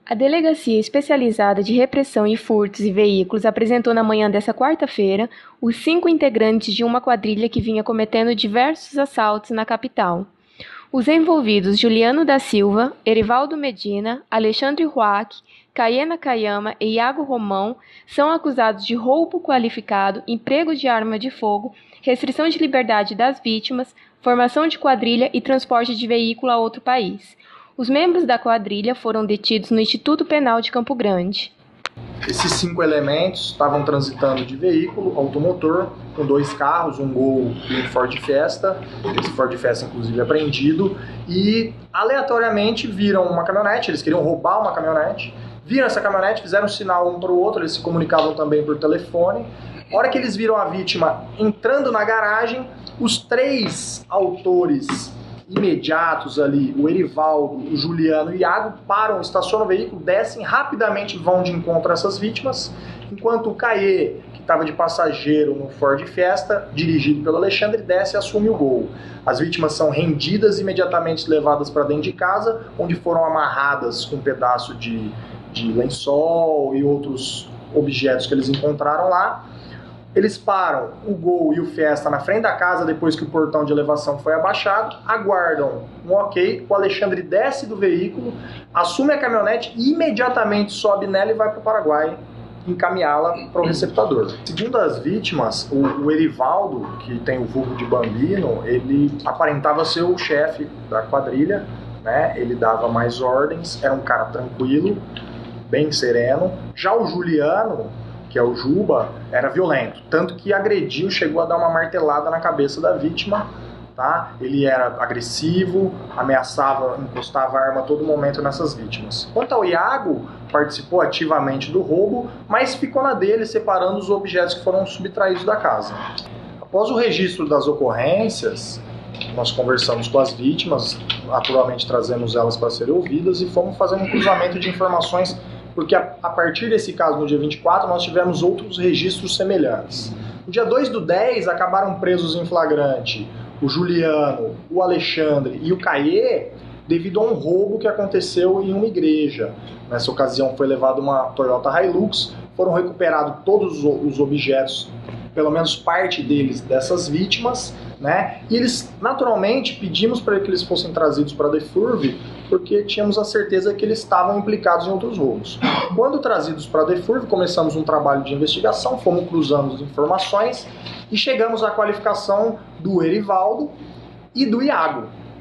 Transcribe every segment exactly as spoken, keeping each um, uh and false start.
A Delegacia Especializada de Repressão e Furtos e Veículos apresentou na manhã desta quarta-feira os cinco integrantes de uma quadrilha que vinha cometendo diversos assaltos na capital. Os envolvidos Juliano da Silva, Erivaldo Medina, Alexandre Ruac, Caiê Nakayama e Iago Romão são acusados de roubo qualificado, emprego de arma de fogo, restrição de liberdade das vítimas, formação de quadrilha e transporte de veículo a outro país. Os membros da quadrilha foram detidos no Instituto Penal de Campo Grande. Esses cinco elementos estavam transitando de veículo automotor, com dois carros, um Gol e um Ford Fiesta. Esse Ford Fiesta, inclusive, apreendido. E, aleatoriamente, viram uma caminhonete, eles queriam roubar uma caminhonete. Viram essa caminhonete, fizeram um sinal um para o outro, eles se comunicavam também por telefone. A hora que eles viram a vítima entrando na garagem, os três autores imediatos ali, o Erivaldo, o Juliano e o Iago, param, estacionam o veículo, descem, rapidamente vão de encontro a essas vítimas, enquanto o Caiê, que estava de passageiro no Ford Fiesta, dirigido pelo Alexandre, desce e assume o Gol. As vítimas são rendidas e imediatamente levadas para dentro de casa, onde foram amarradas com um pedaço de, de lençol e outros objetos que eles encontraram lá. Eles param o Gol e o Fiesta na frente da casa depois que o portão de elevação foi abaixado, aguardam um ok, o Alexandre desce do veículo, assume a caminhonete e imediatamente sobe nela e vai para o Paraguai encaminhá-la para o receptador. Segundo as vítimas, o, o Erivaldo, que tem o vulgo de Bambino, ele aparentava ser o chefe da quadrilha, né? Ele dava mais ordens, era um cara tranquilo, bem sereno. Já o Juliano, que é o Juba, era violento, tanto que agrediu, chegou a dar uma martelada na cabeça da vítima, tá? Ele era agressivo, ameaçava, encostava a arma a todo momento nessas vítimas. Quanto ao Iago, participou ativamente do roubo, mas ficou na dele, separando os objetos que foram subtraídos da casa. Após o registro das ocorrências, nós conversamos com as vítimas, naturalmente trazemos elas para serem ouvidas e fomos fazendo um cruzamento de informações, porque a, a partir desse caso, no dia vinte e quatro, nós tivemos outros registros semelhantes. No dia dois do dez, acabaram presos em flagrante o Juliano, o Alexandre e o Caiê, devido a um roubo que aconteceu em uma igreja. Nessa ocasião foi levada uma Toyota Hilux, foram recuperados todos os objetos, pelo menos parte deles, dessas vítimas, né? E eles, naturalmente, pedimos para que eles fossem trazidos para a Defurv, porque tínhamos a certeza que eles estavam implicados em outros roubos. Quando trazidos para a Defurv, começamos um trabalho de investigação, fomos cruzando as informações e chegamos à qualificação do Erivaldo e do Iago.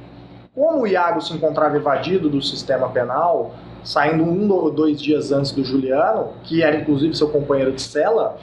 Como o Iago se encontrava evadido do sistema penal, saindo um ou dois dias antes do Juliano, que era inclusive seu companheiro de cela,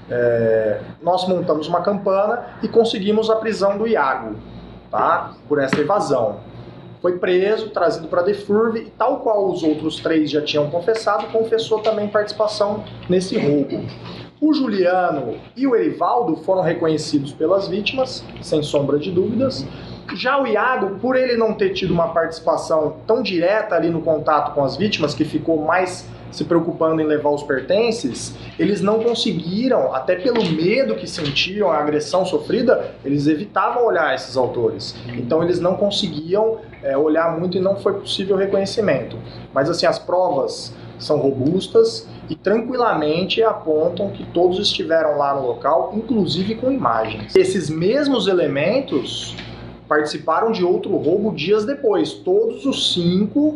É, nós montamos uma campana e conseguimos a prisão do Iago, tá? Por essa evasão. Foi preso, trazido para a Defurv e, tal qual os outros três já tinham confessado, confessou também participação nesse roubo. O Juliano e o Erivaldo foram reconhecidos pelas vítimas, sem sombra de dúvidas. Já o Iago, por ele não ter tido uma participação tão direta ali no contato com as vítimas, que ficou mais se preocupando em levar os pertences, eles não conseguiram, até pelo medo que sentiam, a agressão sofrida, eles evitavam olhar esses autores. Então eles não conseguiam é, olhar muito e não foi possível o reconhecimento. Mas assim, as provas são robustas e tranquilamente apontam que todos estiveram lá no local, inclusive com imagens. Esses mesmos elementos participaram de outro roubo dias depois, todos os cinco,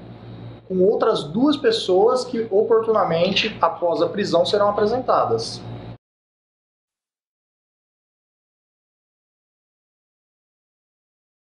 com outras duas pessoas que oportunamente, após a prisão, serão apresentadas.